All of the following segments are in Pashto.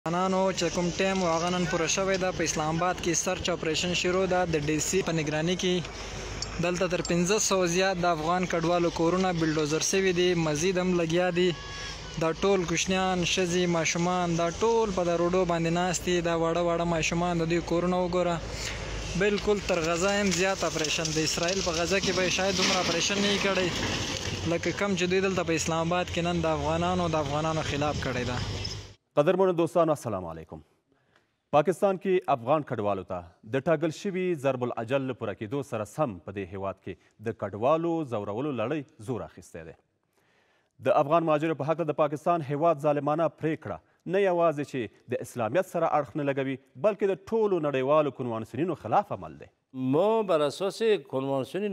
افغانانو چې کوم ټایم هغه نن پوره شوی ده په اسلام آباد کې سرچ اپریشن شروع ده د ډي سي په نگراني کې دلته تر 1500 زیات د افغان کډوالو کورونه بلډوزر شوي دي مزید هم لګیا دي دا ټول کوچنیان ښځې ماشومان دا ټول په دا روډو باندې ناست دي دا واړه واړه ماشومان د دوی کورونه وګوره بالکل تر غزا هم زیات اپریشن د اسرائیل په غزا کې به شاید دومره اپریشن نه وي کړی لکه کم چې دوی دلته په اسلام آباد کې نن د افغانانو خلاف کړی ده. قدرمنو دوستانو السلام علیکم. پاکستان کې افغان کډوالو ته د ټاکل شوي ضرب العجل له پوره کېدو سره سم په دې هیواد کې د کډوالو ځورولو لړۍ زور اخیستی دی. د افغان مهاجرو په هکله د پاکستان هیواد ظالمانه پریکړه نه یوازې چې د اسلامیت سره اړخ نه لګوي بلکې د ټولو نړیوالو کنوانسیونونو خلاف عمل دی. ما بر اساس کنوانسیون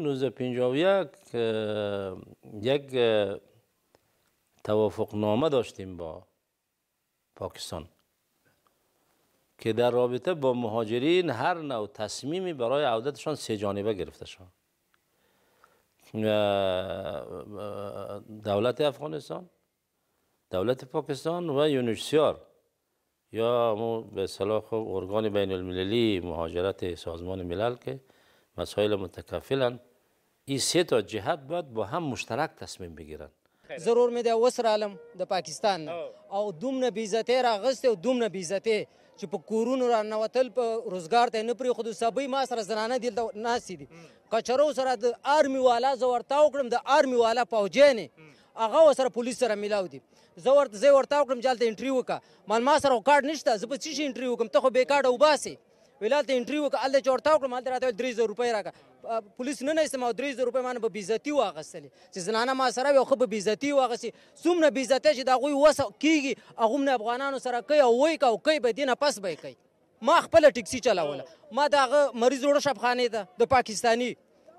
1951 یک توافقنامه داشتیم با پاکستان که در رابطه با مهاجرین هر نوع تصمیمی برای عودتشان سه جانبه گرفته شد. دولت افغانستان، دولت پاکستان و یونیسیار یا به اصطلاح ارگان بین المللی مهاجرت سازمان ملل که مسائل متکفلن این سه تا جهت باید با هم مشترک تصمیم بگیرن. ضرور مې د وسر عالم د پاکستان نه او دومره بېعزتۍ راغستې او دومره بېعزتۍ چې په کورونو راننوتل په روزګار ته یې نه پرېښودو سبۍ ما سره زنانه دلته ناستې دي کچرو سره د آرمي والا زه ورته وکړم د آرمي والا پوجیان هغه ورسره پولیس سره میلاو دي زه ورته وکړم چې هلته انټري وکړه ما سره خو کارډ نشته زه په څه شي انټري وکړم ته خو بې کارډه وباسې ویل هلته انټري وکړه هلته چې ورته وکړم هلته راته ویل 3,000 روپۍ راکړه پولیس نه ایستم او 3,000 روپۍ ما نه په بېعزتي واخیستلې چې زنانه ما سره وي او ښه په بېعزتي واخیستې څومره بېعزتۍ چې د هغوی وس کېږي هغومره افغانانو سره کوي او وایي که او کوي به دې نه پس به یې کوي. ما خپله ټکسي چلوله ما د هغه مریض وړه شبخانې ته د پاکستاني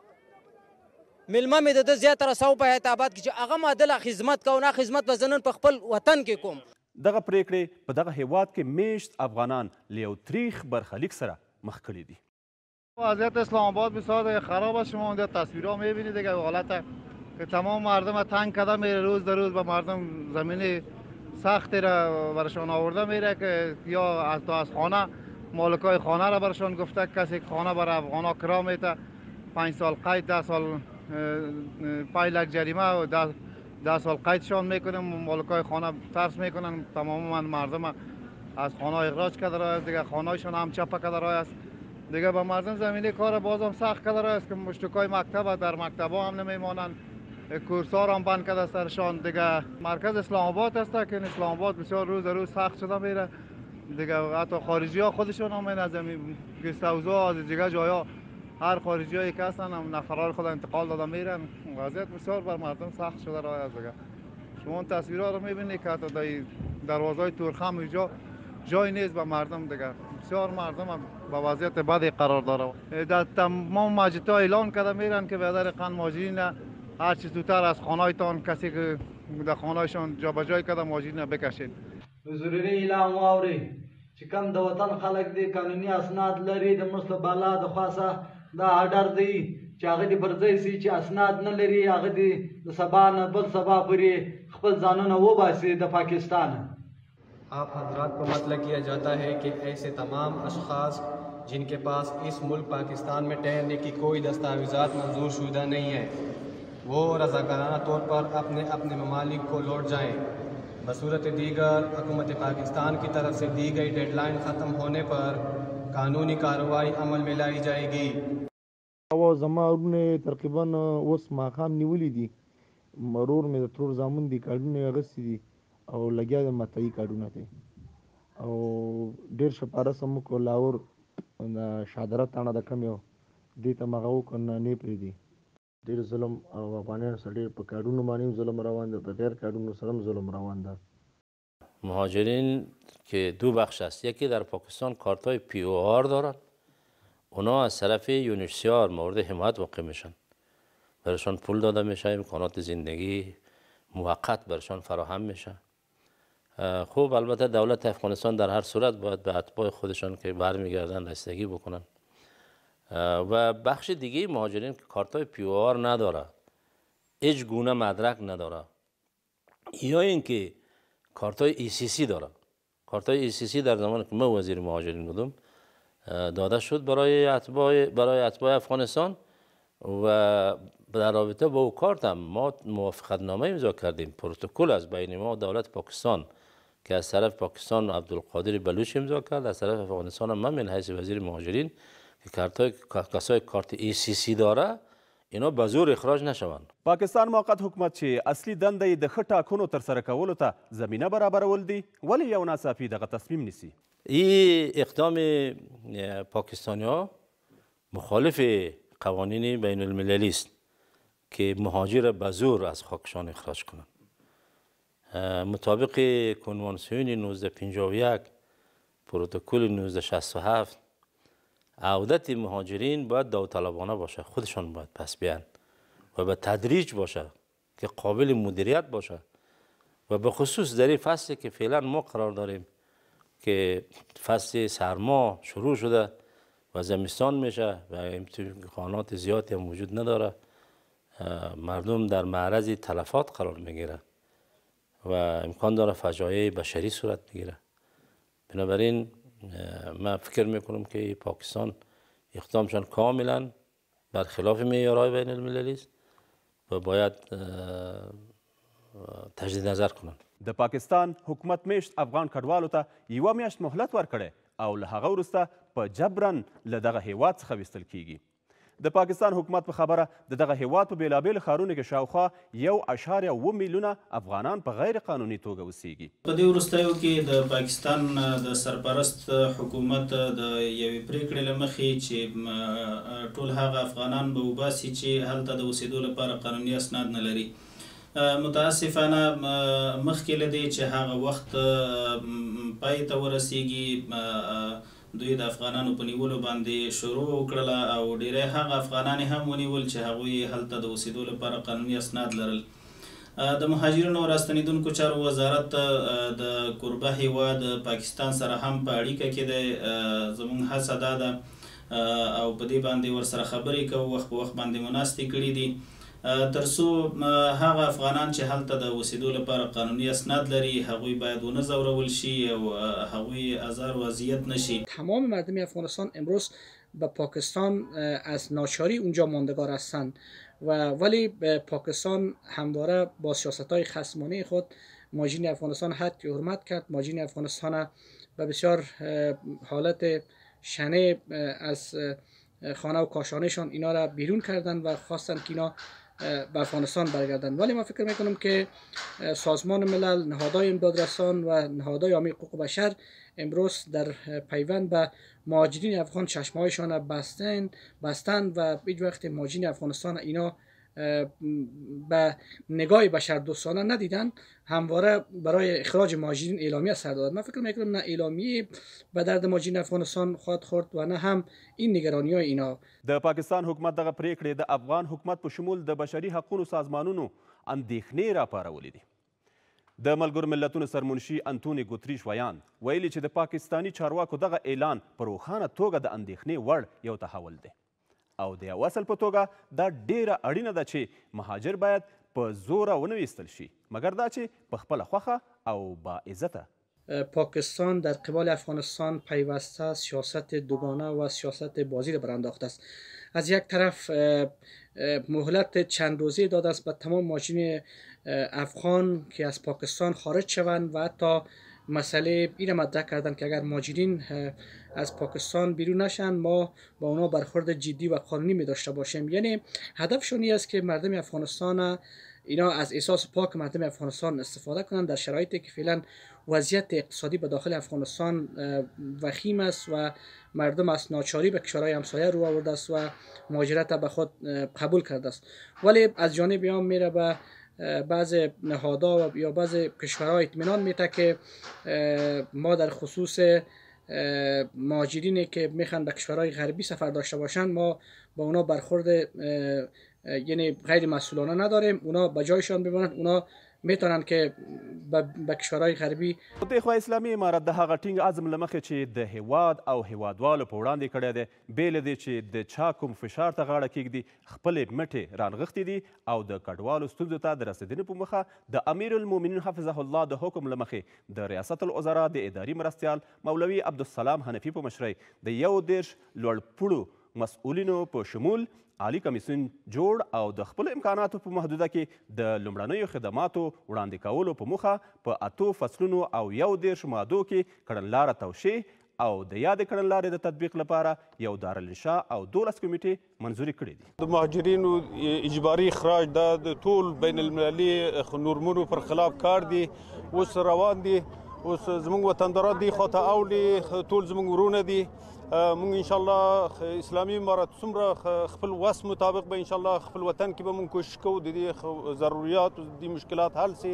میلمه مې د ده زیاتره سو په حیات آباد کې چې هغه ما دله خدمت کوو نه خدمت به زه نن په خپل وطن کې کوم. دغه پریکړې په دغه هیواد کې میشت افغانان له یو تریخ برخلیک سره مخ کړي دي. وضعیت اسلام آباد بسیار خراب است. شما اونجا تصویرها میبینید دیگه حالت که تمام مردم تنگ کرده میره روز در روز به مردم زمین سختی را برشان آورده میره که یا از خانه مالکای خانه را برشان گفته کسی که خانه برای افغانا کرا میته 5 سال قید 10 سال 5 لک جریمه و 10 سال قیدشان میکنیم مالکای خانه ترس میکنن تمام مردم از خانه اخراج کرده است دیگه خانه‌شان هم چپه کرده است دیگه به مردم زمینی کار بازم سخت کرده است که مشتکای مکتب در مکتبا هم نمیمانند کورس‌ها هم بند کرده سرشان دیگه مرکز اسلام آباد است که اسلام آباد بسیار روز روز سخت شده میره دیگه حتی خارجی ها خودشون هم این از گست هاوس‌ها از دیگه جایا هر خارجی هایی که هستن هم نفرار خود انتقال داده میرن وضعیت بسیار بر مردم سخت شده راه است دیگه شما تصویرها رو میبینید که حتی دروازهای تورخم اینجا جای نیست به مردم دیگه بسیار مردم هم به وضعیت بدی قرار داره در تمام مسجدها اعلان کرده میرن که به در قن ماجرین هر چیز زودتر از خانه‌تان کسی که در خانه‌شان جابجایی کرده ماجرین بکشید. ضروري اعلان واوري چې کوم د وطن خلک دي قانوني اسناد لري د مسله بالا د خاصه دا آرډر دی چې هغه دې پر ځای سي چې اسناد نه لري هغه دې د سبا نه بل سبا پورې خپل ځانونه وباسي د پاکستان. آپ حضرات کو مطلع کیا جاتا ہے کہ ایسے تمام اشخاص جن کے پاس اس ملک پاکستان میں ٹھہرنے کی کوئی دستاویزات منظور شدہ نہیں ہیں وہ رضاکارانہ طور پر اپنے اپنے ممالک کو لوٹ جائیں. بصورت دیگر حکومت پاکستان کی طرف سے دی گئی ڈیڈ لائن ختم ہونے پر قانونی کارروائی عمل میں لائی جائے گی. او زما ورونه تقریبا اوس ماښام نیولي دي مرور مې د ترور زامن دي کارډونه یې اخیستي دي او لګیا د مطلعي کارډونه دی او ډېر شپاره سم وکړو لاهور د شادره تاڼه د کم یو دې ته مغه وکړو نه پرېږدي ډېر ظلم او افغانانو سره ډېر په کارډونو باندې هم ظلم روان ده په غیر کارډونو سره هم ظلم روان ده. مهاجرین که دو بخش است یکی در پاکستان کارتای پی او آر دارن اونا از طرف یونیسیار مورد حمایت واقع میشن برشان پول داده میشه امکانات زندگی موقت برشان فراهم میشه. خوب البته دولت افغانستان در هر صورت باید به اتباع خودشان که برمیگردن رسیدگی بکنن و بخش دیگه مهاجرین که کارتای پی او آر نداره هیچ گونه مدرک نداره یا اینکه کارتای ای سی سی داره کارتای ECC در زمان که ما وزیر مهاجرین بودم داده شد برای اتباع افغانستان و در رابطه با او کارت هم ما موافقت نامه امضا کردیم. پروتکل از بین ما و دولت پاکستان که از طرف پاکستان عبدالقادر بلوچ امضا کرد، از طرف افغانستان هم من من حیث وزیر مهاجرین که کسای کارت ECC داره اینا به زور اخراج نشوند. پاکستان موقت حکومت چې اصلي دنده یې د ښه ټاکنو ترسره کولو ته زمینه برابرول دي، ولې یو ناڅاپي دغه تصمیم نیسي؟ این اقدام پاکستانی ها مخالف قوانین بین المللی است که مهاجر به زور از خاکشان اخراج کنند. مطابق کنوانسیون 1951 پروتکل 1967 عودت مهاجرین باید داوطلبانه باشه، خودشان باید پس بیان و به تدریج باشه که قابل مدیریت باشه و به خصوص در این فصلی که فعلا ما قرار داریم که فصل سرما شروع شده و زمستان میشه و امکانات زیادی هم وجود نداره، مردم در معرض تلفات قرار میگیره و امکان داره فجایع بشری صورت بگیره. بنابراین من فکر میکنم که پاکستان اقدامشان کاملا برخلاف معیارهای بین المللی است و باید تجدید نظر کنند. د پاکستان حکومت میشت افغان کډوالو ته یوه میاشت مهلت ورکړی او له هغه وروسته په جبرن له دغه هیواد څخه ویستل کیږي. د پاکستان حکومت په خبره د دغه هیواد په بېلابېلو ښارونو کې شاوخوا 1.7 میلیونه افغانان په غیر قانوني توګه اوسیږي. په دې وروستیو کې د پاکستان د سرپرست حکومت د یوې پریکړې له مخې چې ټول هغه افغانان به وباسي چې هلته د اوسېدو لپاره قانوني اسناد نه لري. متاسفانه مخکې له دې چې هغه وخت پای ته ورسیږي دوی د افغانانو په نیولو باندې شروع وکړله او ډیری هغه افغانان هم ونیول چې هغوی هلته د اوسېدو لپاره قانوني اسناد لرل. د مهاجرینو او راستنیدونکو چارو وزارت د کوربه هیواد پاکستان سره هم په اړیکه کې دی. زموږ هڅه دا ده او په دې باندې ورسره خبرې کوو، وخت په وخت باندې مو ناستې کړي دي ترڅو هغه افغانان چې هلته د اوسېدو لپاره قانوني اسناد لري هغوی باید ونه ځورول شي او هغوی ازار و اذیت نشي. تمام مردم افغانستان امروز به پاکستان از ناچاری اونجا ماندگار هستند ولی پاکستان همواره با سیاست‌های خصمانه خود مهاجرین افغانستان حق حرمت کرد. مهاجرین افغانستان به بسیار حالت شنه از خانه و کاشانهشان اینا را بیرون کردن و خواستن که اینا به افغانستان برگردن. ولی من فکر میکنم که سازمان ملل، نهادهای امدادرسان و نهادهای حامی حقوق بشر امروز در پیوند به مهاجرین افغان چشمهایشان را بستند و هیچ وقت مهاجرین افغانستان اینا به نگاه بشردوستانه ندیدن، همواره برای اخراج مهاجرین اعلامیه سر دادن. من فکر میکنم نه اعلامیه به درد مهاجرین افغانستان خواهد خورد و نه هم این نگرانی های اینا. د پاکستان حکومت دغه پریکړې د افغان حکومت په شمول د بشري حقوقو سازمانونو اندېښنې راپارولې دي. د ملګرو ملتونو سرمنشي انتوني ګوتریش ویلي چې د پاکستاني چارواکو دغه اعلان په روښانه توګه د اندېښنې وړ یو تحول دی او د یو اصل په توګه دا ډیره اړینه ده چې مهاجر باید په زوره ونه ویستل شي، مګر دا چې په خپله خوښه او با عزته. پاکستان در قبال افغانستان پیوسته سیاست دوگانه و سیاست بازی را برانداخته است. از یک طرف مهلت چند روزه داده است به تمام مهاجرین افغان که از پاکستان خارج شوند و حتی مسئله این مطرح کردن که اگر مهاجرین از پاکستان بیرون نشن ما با اونا برخورد جدی و قانونی می داشته باشیم. یعنی هدفشون این است که مردم افغانستان اینا از احساس پاک مردم افغانستان استفاده کنند در شرایطی که فعلا وضعیت اقتصادی به داخل افغانستان وخیم است و مردم از ناچاری به کشورهای همسایه رو آورده است و مهاجرت به خود قبول کرده است. ولی از جانب هم میره به بعض نهادها یا بعض کشورها اطمینان میده که ما در خصوص مهاجرینی که میخوان به کشورهای غربی سفر داشته باشند ما با اونا برخورد یعنی غیر مسئولانه نداریم. اونا به جایشان بمانند، اونا میتونن که به کشورهای غربی دغه اسلامي امارت د هغه ټینګ عزم له مخې چې د هیواد او هیوادوالو په وړاندې کړی دی بې له دې چې د چا کوم فشار ته غاړه کیږدي خپلې مټې رانغښتې دي او د کډوالو ستونزو ته د رسېدنې په مخه د امیر المؤمنین حفظه الله د حکم له مخې د ریاست الوزرا د اداري مرستیال مولوي عبدالسلام حنفي په مشرۍ د 11 لوړپوړو مسؤلینو په شمول عالی کمیسیون جوړ او د خپل امکاناتو په محدوده کې د لومړنیو خدماتو وړاندې کولو په موخه په 8 فصلونو او 11 مادو کې کړنلاره توشیح او د یادې کړنلارې د تطبیق لپاره یو دارالانشا او 12 کمیټې منظوري کړي دي. د مهاجرینو اجباري اخراج د ټول بین المللي نورمونو پر خلاف کار دی، اوس روان دی، اوس زموږ وطنداران دی خواته اوړي، ټول زموږ ورونه دي. مونږ ان شاء الله اسلامي امارت څومره خپل وس مطابق به ان شاء الله خپل وطن کې به مونږ کوشش کوو د دې ضروريات او د مشکلات حل سي.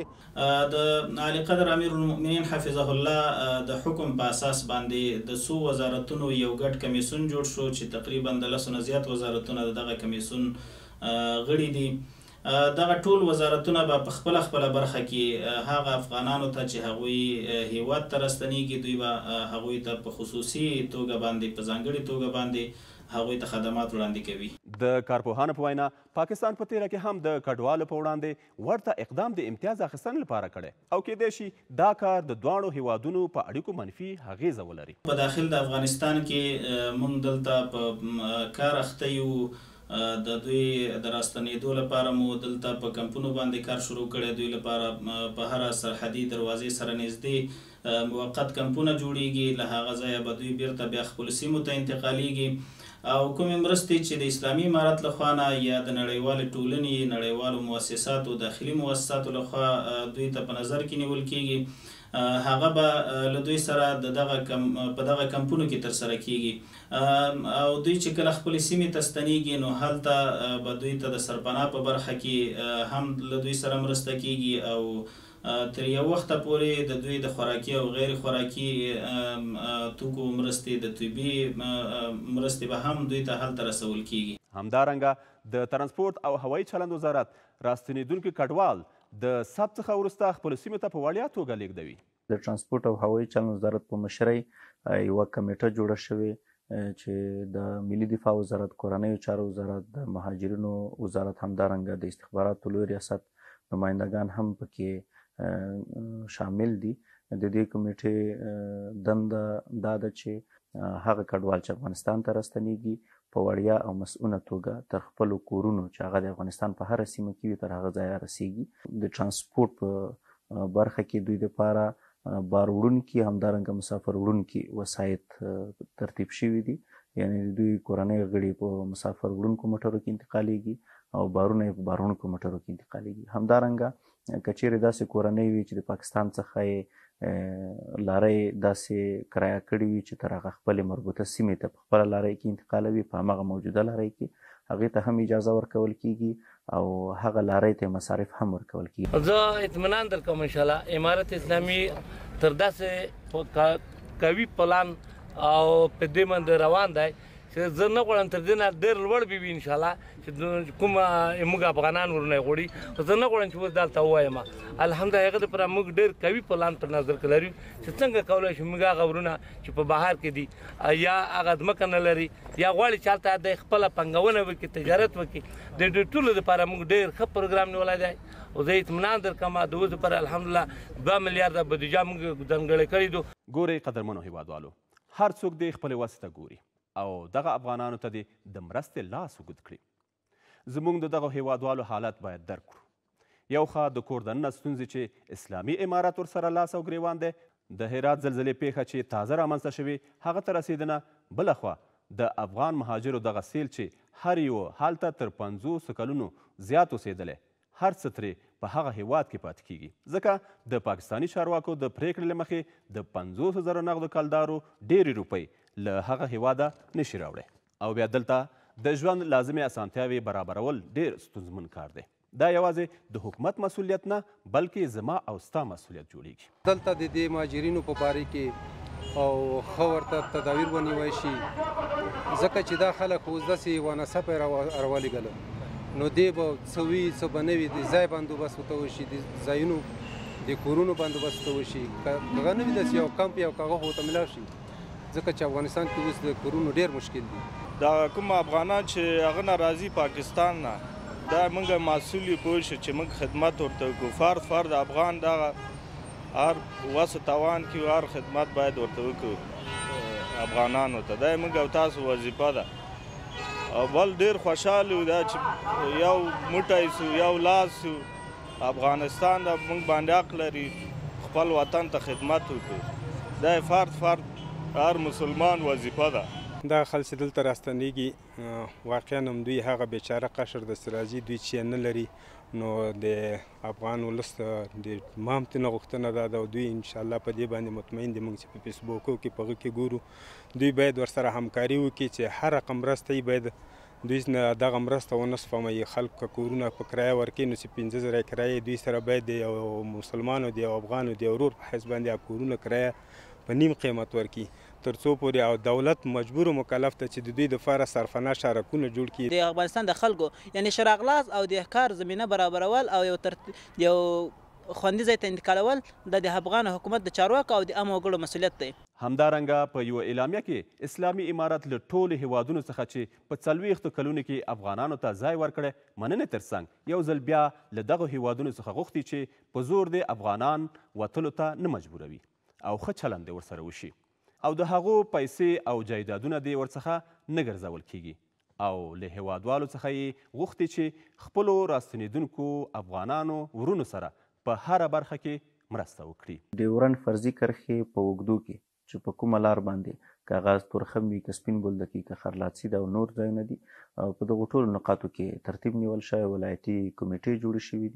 د عالی قدر امیر المؤمنین حفظه الله د حکم په اساس باندې د سو وزارتونو یو ګډ کمیسیون جوړ شو چې تقریبا د 10 نه زیات وزارتونه دغه کمیسیون غړي دي. دغه ټول وزارتونه به په خپله برخه کې هغه افغانانو ته چې هغوی هیواد ته راستنیږي دوی به هغوی ته په خصوصي توګه باندې په ځانګړې توګه باندې هغوی ته خدمات وړاندې کوي. د کارپوهانو په وینا پاکستان په تیره کې هم د کډوالو په وړاندې ورته اقدام د امتیاز اخیستنې لپاره کړی او کیدای شي دا کار د دواړو هیوادونو په اړیکو منفي اغیزه ولري. په داخل د افغانستان کې موږ دلته په کار اخته یو، د دوی د راستنېدو لپاره مو دلته په کمپونو باندې کار شروع کړی. دوی لپاره په هره سرحدي دروازې سره نږدې موقت کمپونه جوړیږي، له هغه ځایه به دوی بیرته بیا خپلو سیمو ته انتقالیږي او کومې مرستې چې د اسلامي امارت لخوا نه یا د نړیوالې ټولنې نړیوالو مؤسساتو داخلي مؤسساتو لخوا دوی ته په نظر کې نیول کیږي هغه به له دوی سره په دغه کمپونو کې ترسره کیږي او دوی چې کله خپلې سیمې ته ستنیږي نو هلته به دوی ته د سرپناه په برخه کې هم له دوی سره مرسته کیږي او تر یو وخته پورې د دوی د خوراکي او غیر خوراکي توکو مرستې د طبي مرستې به هم دوی ته هلته رسول کیږي. همدارنګه د ترانسپورت او هوایي چلند وزارت راستنېدونکي کډوال د ثبت څخه وروسته خپلو سیمو ته په وړیا توګه لیږدوي. د ترانسپورت او هوایي چلند وزارت په مشرۍ یوه کمیټه جوړه شوې چې د ملي دفاع وزارت، کورنیو چارو وزارت، د مهاجرینو وزارت، همدارنګه د استخباراتو لوی ریاست نمایندگان هم پکې شامل دي. د دې کمیټې دنده دا ده چې هغه کډوال چې افغانستان ته راستنیږي په وړیا او مسؤونه توګه تر خپلو کورونو چې هغه د افغانستان په هره سیمه کې وي تر هغه ځایه رسیږي. د ترانسپورت په برخه کې دوی دپاره بار وړونکي همدارنګه مسافر وړونکي وسایط ترتیب شوي دي، یعنې دوی کورنۍ غړي په مسافر وړونکو موټرو کې انتقالیږي او بارونه یې په بار وړونکو موټرو کې انتقالیږي. همدارنګه که چیرې داسې کورنۍ وي چې د پاکستان څخه یې لارۍ داسې کرایه کړې وي چې تر هغه خپلې مربوطه سیمې ته په خپله لارۍ کې انتقالوي، په هماغه موجوده لارۍ کې هغې ته هم اجازه ورکول کیږي او هغه لارۍ ته مصارف هم ورکول کیږي. زه اطمینان درکوم انشاءالله امارت اسلامي تر داسې قوي پلان او په دې باندې روان دی چې زه نه غواړم تر دې نه ډېر لوړ به وي انشاءالله چې کوم موږ افغانان ورونه غواړي، زه نه غواړم چې اوس دلته ووایم. الحمدلله هغه دپاره موږ ډېر قوي پلان پر نظر کې لرو چې څنګه کولی شو موږ هغه ورونه چې په بهر کې دي یا هغه ځمکه نه لري یا غواړي چې هلته د خپله پنګونه وکړي، تجارت وکړي، د دې ټولو دپاره موږ ډېر ښه پروګرام نیولی دی او زه اطمینان درکوم د اوس دپاره الحمدلله 2 میلیارده بودیجه موږ ځانګړې کړې ده. ګورئ قدرمنو هیوادوالو، هر څوک دې خپلې وسې ته ګوري او دغه افغانانو ته دې د مرستې لاس اوږد کړي. زموږ د دغه هیوادوالو حالت باید درک کړو. یو خوا د کور دننه ستونزې چې اسلامي امارت ورسره لاس او ګریوان دی، د هرات زلزلې پیښه چې تازه رامنځته شوې هغه ته رسېدنه، بله خوا د افغان مهاجرو دغه سیل چې هر یو هلته تر 50 کلونو زیات اوسېدلی، هر څه ترې په هغه هیواد کې پاتې کیږي، ځکه د پاکستاني چارواکو د پریکړې له مخې د 50,000 نغدو کلدارو ډېرې روپۍ له هغه هیواده نشي راوړی او بیا دلته د ژوند لازمي اسانتیاوې برابرول ډېر ستونزمن کار دی. دا یوازې د حکومت مسؤلیت نه بلکې زما او ستا مسؤلیت جوړیږي. دلته د دې مهاجرینو په باره کې او ښه ورته تدابیر ونیوی شي، ځکه چې دا خلک اوس داسې یوه نڅه پې راولېږله نو دی به څه وي څه به نه وي د ځای بندوبست ورته وشي د ځایونو د کورونو بندوبست ورته وشي که هغه نه وي داسې یو کمپ یو کاغه خو ورته میلاو شي ځکه چې افغانستان کې اوس د کورونو ډېر مشکل دي دا کوم افغانان چې هغه نه راځي پاکستان نه دا موږ مسؤل یو پوه شو چې موږ خدمت ورته وکړو فرد افغان دغه هر وس توان کې هر خدمت باید ورته وکړو افغانانو ته دا موږ او تاسو وظیفه ده او بل ډېر خوشحاله یو دا چې یو موټی سو یو لاس سو افغانستان د موږ باندې حق لري خپل وطن ته خدمت وکړو دا فرد هر مسلمان وظیفه ده دا خلک چې دلته راستنیږي واقعا همدوی هغه بیچاره قشر داسې راځي دوی چې نه لري نو د افغان ولس د مام ترنه غوښتنه دا ده او دوی انشاءالله په دې باندې مطمئن دي موږ چې په فیسبوکو کې په هغه کې ګورو دوی باید ورسره همکاري وکړي چې هر رقم مرسته یې باید دوی نه دغه مرسته ونه سپموي خلک که کورونه په کرایه ورکړي نو چې 15,000 کرایه دوی سره باید د یو مسلمانو د یو افغانو د ورور په حیث باندې کورونه کرایه په نیم قیمت ورکړي تر څو پورې او دولت مجبور و مکلف ته چې د دوی دپاره سرپناه شارکونه جوړ کړي د افغانستان د خلکو یعنی شراغلاز او د کار زمینه برابرول او یو خوندي ځای ته انتقالول د افغان حکومت د چارواکو او د عامو وګړو مسؤلیت دی همدارنګه په یو اعلامیه کې اسلامي امارت له ټولو هیوادونو څخه چې په 40 کلونو کې افغانانو ته ځای ورکړی مننې ترڅنګ یو ځل بیا له دغو هیوادونو څخه غوښتي چې په زور د افغانان وتلو ته نه مجبوروي او ښه چلند یې ورسره وشي او د هغو پیسې او جایدادونه دې ورڅخه نه ګرځول کیږي او له هیوادوالو څخه یې غوښتي چې خپلو راستنېدونکو افغانانو ورونو سره په هره برخه کې مرسته وکړي ډیورنډ فرضي کرښې په اوږدو کې چې په کومه لار باندې که هغه تورخم وي که سپین بولدک وي که خرلاتسي ده او نور ځایونه دي او په دغو ټولو نقاطو کې ترتیب نیول شوی ولایتي کمیټې جوړې شوي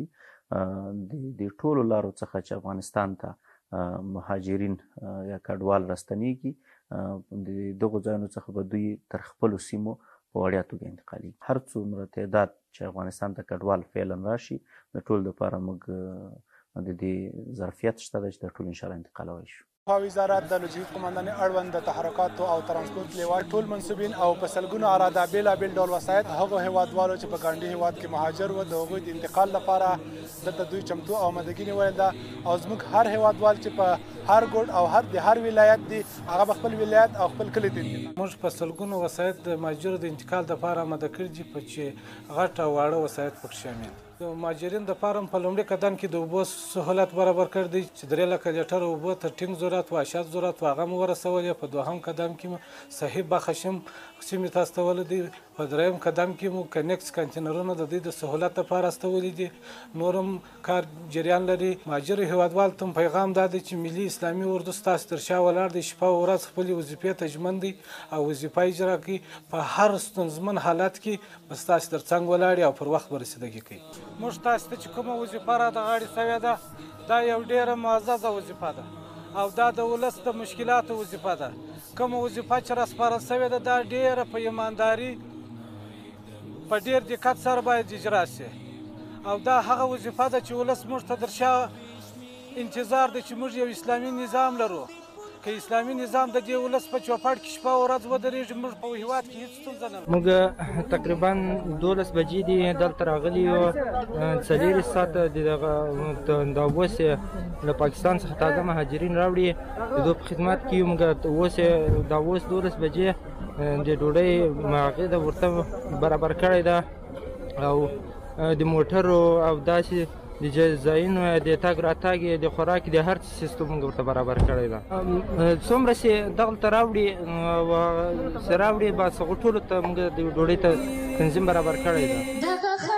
دي د ټولو لارو څخه چې افغانستان ته مهاجرین یا کډوال راستنیږي د دغو ځایونو څخه به دوی تر خپلو سیمو په وړیا توګه انتقالېږي هر څومره تعداد چې افغانستان ته کډوال فعلا راشي د ټولو دپاره موږ د دې ظرفیت شته ده چې د ټولو انشاءالله انتقالولی شو وزارت د لوجستیک قماندانۍ اړوند د تحرکاتو او ترانسپورت لیوال ټول منصوبین او په سلګونو اراده بېلابېل ډول وسایط هغو هیوادوالو چې په ګاونډي هیواد کې مهاجر وو د هغوی د انتقال لپاره دلته دوی چمتو او آمادګي نیولې ده او زموږ هر هیوادوال چې په هر ګوټ او د هر ولایت دی هغه به خپل ولایت او خپل کلي ته موږ په سلګونو وسایط د مهاجرو د انتقال لپاره آماده کړي دي په چې غټ او واړه وسایط پکې شامل دي د مهاجرین دپاره په لومړي قدم کې د اوبو سهولت برابر کړی دی چې 3 لکه لیټر اوبه تر ټینګ ضرورت و اشد ضرورت و هغه مو ورسولې په دوهم قدم کې مو صحیح بخشم سیمې ته استولی دي په دریم قدم کې مو کنیکس کانتینرونه د دوی د سهولت دپاره استولي دي نور هم کار جریان لري مهاجرو هیوادوالو ته پیغام دا دی چې ملي اسلامي اردو ستاسو تر شا ولاړ دی شپه او ورځ خپلې وظیفې ته ژمن دی او وظیفه اجرا کوي په هر ستونزمن حالت کې به ستاسو تر څنګ ولاړ او پر وخت به رسیدګي کوي موږ تاسو ته چې کومه وظیفه را د غاړې سوې ده دا یو ډېره معززه وظیفه ده او دا د ولس د مشکلاتو وظیفه ده کومه وظیفه چې راسپارل سوې ده دا ډېره په ایمانداري په ډېر دقت سره باید اجرا سي او دا هغه وظیفه ده چې ولس موږ ته در شا انتظار ده چې موږ یو اسلامي نظام لرو که اسلامي نظام د دې ولس په چوپړ کې شپه او ورځ ودرېږي موږ په هېواد کې هېڅ ستونزه نه لرو موږ تقریبا 12 بجې دي دلته راغلي یو 4 ساعته د اوس له پاکستان څخه تازه مهاجرین راوړي د دوی په خدمت کې یو موږ اوس د اوس 12 بجې د ډوډۍ ماغې د ورته برابر کړی ده او د موټرو او داسې د ځایونو د تګ راتګ د خوراک د هر څه سیستم موږ ورته برابر کړی ده څومره چې دغلته راوړي بس هغو ټولو ته موږ د ډوډۍ ته تنظیم برابر کړی ده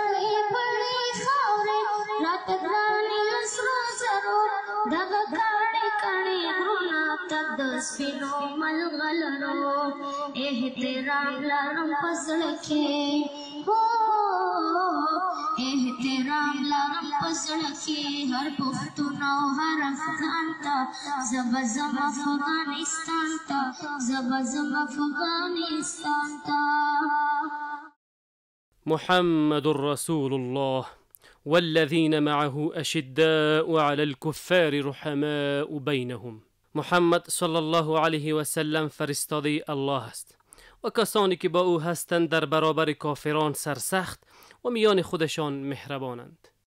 احترام لرم پسړه کې هر پښتون او هر افغان ته زبزم افغانستان ته زبزم افغانستان ته محمد رسول الله والذين معه أشداء على الكفار رحماء بينهم محمد صلی الله علیه و سلم فرستاده الله است و کسانی که با او هستند در برابر کافران سرسخت و میان خودشان مهربانند.